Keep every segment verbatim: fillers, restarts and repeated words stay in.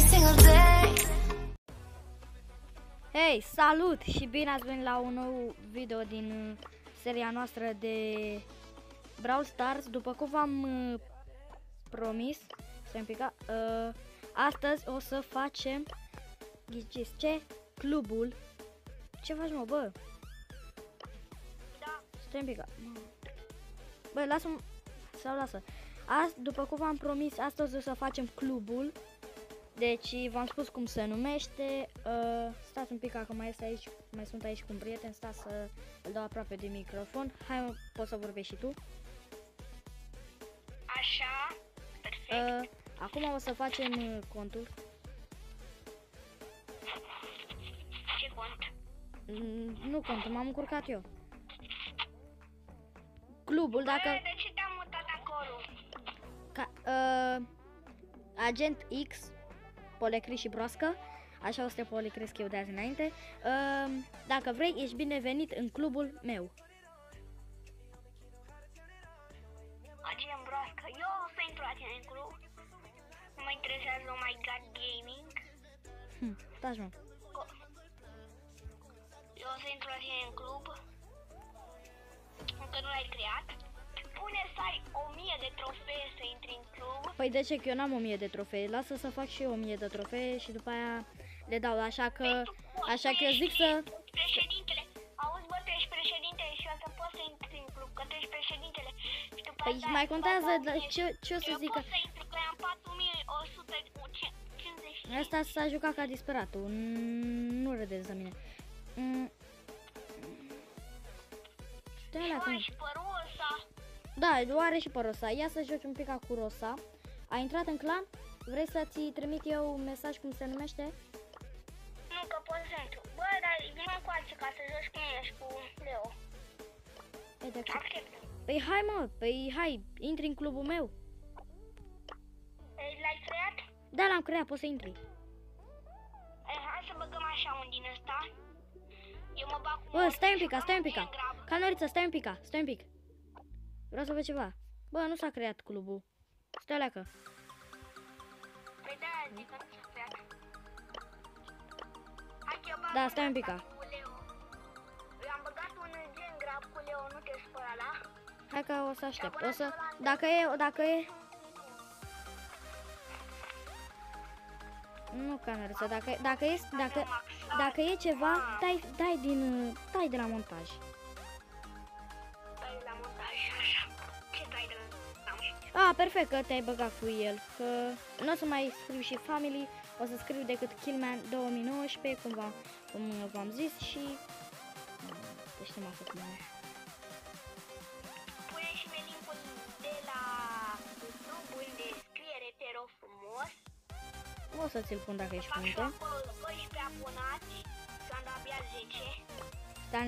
single day. Hei, salut și bine ați venit la un nou video din seria noastră de Brawl Stars. După cum v-am uh, promis, să pica, uh, astăzi o să facem, ghiciți ce? Clubul. Ce faci, mă, bă? Da. Stai un pic. Bă, lasă-mă. Sau lasă. Azi, după cum v-am promis, astăzi o să facem clubul. Deci v-am spus cum se numește. Uh, stați un pic, că mai este aici, mai sunt aici cu un prieten. Stați să îl dau aproape de microfon. Hai, poți să vorbești și tu. Așa, perfect. Uh, acum o să facem uh, contul. Ce cont? Mm, nu contul, m-am încurcat eu. Clubul, dacă... Bă, de ce te-am mutat acolo? Ca, uh, Agent X, Polecris și Broască. Așa o să te polecresc eu de azi înainte. Uh, dacă vrei, ești binevenit în clubul meu. Agent Broască, eu o să intru la tine în club. Nu mă interesează Oh My God Gaming. Hm, taci, mă. Eu o să intru la tine în club. Încă nu l-ai creat. Pune să ai o mie de trofee să intri în club. Păi de ce? Că eu n-am o mie de trofee. Lasă să fac și eu o mie de trofee și după aia le dau. Așa că, așa că eu zic să... Președintele, auzi, bă, tu ești președintele și o să poți să intri în club, că tu ești președintele. Și după Păi aceea, mai contează patru mii, ce, ce o să eu zică. pot să intru, că am patru mii o sută cincizeci. Asta s-a jucat ca disperatul. Nu râdeți de mine. Mm. Stai la cum. Și pe Rosa. Da, o are și pe Rosa. Ia să joci un pic cu Rosa. A intrat în clan? Vrei să-ți trimit eu un mesaj cum se numește? Nu, că pot să intru. Bă, dar vină încoace ca să joci cu mine și cu Leo. Păi, de Accept. păi hai, mă, păi hai, intri în clubul meu. L-ai creat? Da, l-am creat, poți să intri. Ei, hai să băgăm așa un din ăsta. Eu mă bag cu... Bă, stai un pic, am stai un pic. gen grab. Canoriță, stai un pic, stai un pic. Vreau să văd ceva. Bă, nu s-a creat clubul. Stai leacă. Păi de-aia zic că nu s-a creat. Hai că eu bag Da, stai un pic. cu Leo. Eu am băgat un gen grab cu Leo, nu te spăra, da? Hai că o să aștept. O să... Dacă e, dacă e... Nu, Canoriță, dacă, dacă e, dacă, dacă e ceva, dai, dai din, dai de la montaj. Dai la montaj, așa. Ce dai de la montaj? Ah, perfect că te-ai băgat cu el, că nu o să mai scriu și family, o să scriu decât Killman două mii nouăsprezece, cum v-am cum v-am zis și... Deci nu m-a făcut mai. Pune și pe linkul de la YouTube în descriere, te rog frumos. O să ți-l pun dacă ești Fac și punte. acolo doisprezece abonați, că am dat abia zece. Dar...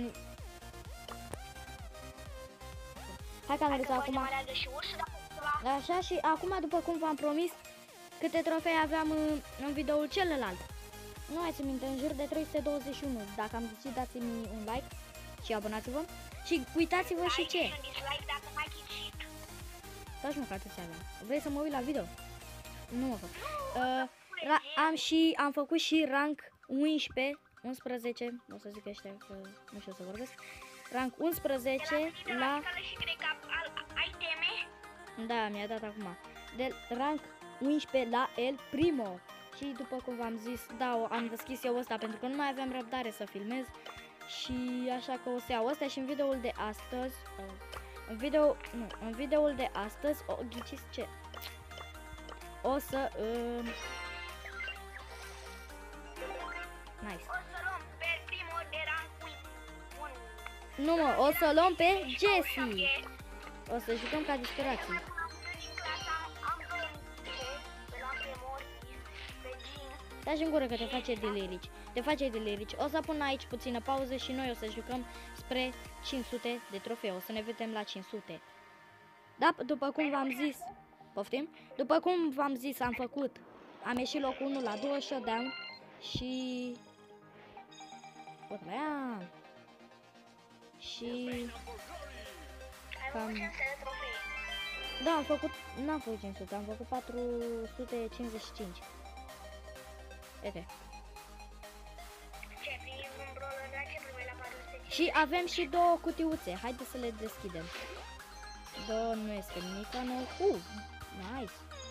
Hai, Canoriță, acum... Aleagă și ursul, dacă ceva. Așa, și acum, după cum v-am promis, câte trofee aveam în, în videoul celălalt. Nu mai țin minte, în jur de trei sute douăzeci și unu. Dacă am zis, dați-mi un like și abonați-vă. Și uitați-vă și ce. Like și un dislike dacă n-ai ghicit. Stați mă, că atâția aveam. Vrei să mă uit la video? Nu mă fac. Uh, am și, am făcut și rank unsprezece, unsprezece, o să zic ăștia că nu știu să vorbesc. Rank unsprezece la... Și cred că ai teme? Da, mi-a dat acum. De rank unsprezece la El Primo. Și după cum v-am zis, da, am deschis eu ăsta pentru că nu mai aveam răbdare să filmez. Și așa că o să iau ăsta și în videoul de astăzi, în video, nu, în videoul de astăzi, o ghiciți ce? O să... Uh, nice. O să luăm pe primul de rank unu. Nu mă, o să luăm pe Jessie. O să jucăm ca disperații. Stai în gură că te face de lirici. Te face de lirici. O să pun aici puțină pauză și noi o să jucăm spre cinci sute de trofee. O să ne vedem la cinci sute. Da, după cum v-am zis, poftim? După cum v-am zis, am făcut. Am ieșit locul unu la doi shutdown și... Urmea. Și... Cam... Da, am făcut, n-am făcut cinci sute, am făcut patru sute cincizeci și cinci. Uite. Ce, primi un brawler, dar ce primi la patru sute? Și avem și două cutiuțe. Haideți să le deschidem. Două, nu este nimic nou. Uh, nice.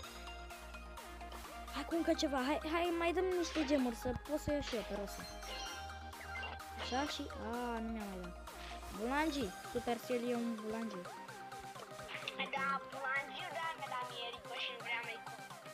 Hai cu încă ceva. Hai, hai, mai dăm niște gemuri să pot să iau și eu pe rosa. Așa și... A, nu mi-am mai dat. Bulangi. Supercell e un bulangi. Da, bulangiu, da, mi-a dat mie Rico și nu vrea mai cu.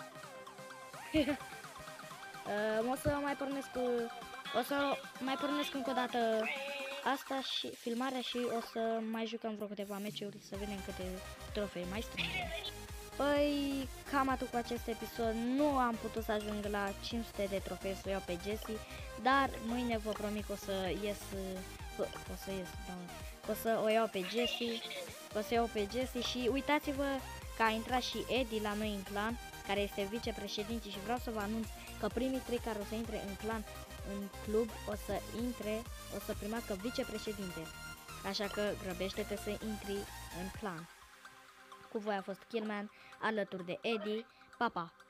uh, o să mai pornesc O să mai pornesc încă o dată asta și filmarea și o să mai jucăm vreo câteva meciuri să vedem câte trofei mai strângem. Păi, cam atât cu acest episod. Nu am putut să ajung la cinci sute de trofei să o iau pe Jessie, dar mâine vă promit că o să ies, o să ies, da, o să o iau pe Jessie, o să iau pe Jessie și uitați-vă că a intrat și Eddie la noi în clan, care este vicepreședinte și vreau să vă anunț că primii trei care o să intre în clan, în club, o să intre, o să primească vicepreședinte. Așa că grăbește-te să intri în clan. Cu voi a fost Killman, alături de Eddie. Pa, pa!